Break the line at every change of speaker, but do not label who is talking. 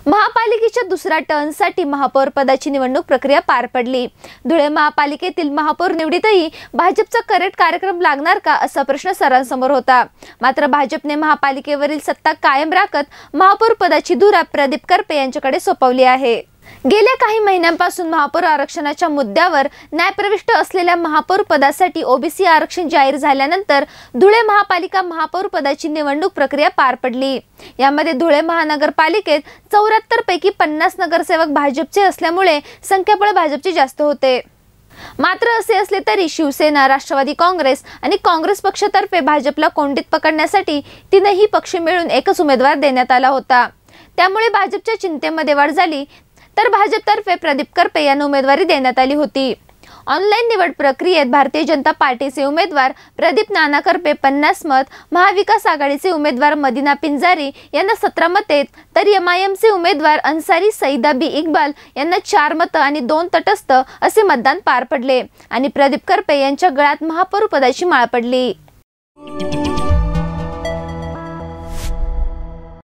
महापालिकेच्या दुसऱ्या टर्नसाठी महापौर पदाची निवडणूक प्रक्रिया पार पडली। धुळे महापालिकेतील महापौर निवडीतही भाजपचा करेक्ट कार्यक्रम लागणार का असा प्रश्न सर्वांसमोर होता। मात्र भाजपने महापालिकेवरील सत्ता कायम राखत महापौर पदाची धुरा प्रदीप करपे यांच्याकडे सोपवली आहे। गेल्या काही महिन्यांपासून महापौर आरक्षणाच्या मुद्द्यावर न्यायप्रविष्ट असलेल्या महापौर पदासाठी ओबीसी आरक्षण जाहीर झाल्यानंतर धुळे महापालिका महापौर पदाची निवडणूक प्रक्रिया पार पडली। यामध्ये धुळे महानगरपालिकेत 74 पैकी 50 नगरसेवक भाजपचे असल्यामुळे संख्याबळ भाजपचे जास्त होते। मात्र असे असले तरी शिवसेना, राष्ट्रवादी काँग्रेस आणि काँग्रेस पक्षातर्फे भाजपला कोंडीत पकडण्यासाठी तीनही पक्ष मिळून एकच उमेदवार देण्यात आला होता। त्यामुळे भाजपच्या चिंतेमध्ये वाढ झाली, तर भाजपतर्फे प्रदीप करपे यांना उमेदवारी देण्यात आली होती। ऑनलाईन निवड प्रक्रियेत भारतीय जनता पार्टीचे उमेदवार प्रदीप नाना करपे 50 मत, महाविकास आघाडीचे उमेदवार मदिना पिंजारी यांना 17 मते, तर एमआयएमचे उमेदवार अन्सारी सईदा बी इक्बाल यांना 4 मतं आणि 2 तटस्थ असे मतदान पार पडले आणि प्रदीप करपे यांच्या गळ्यात महापौर पदाची माळ पडली।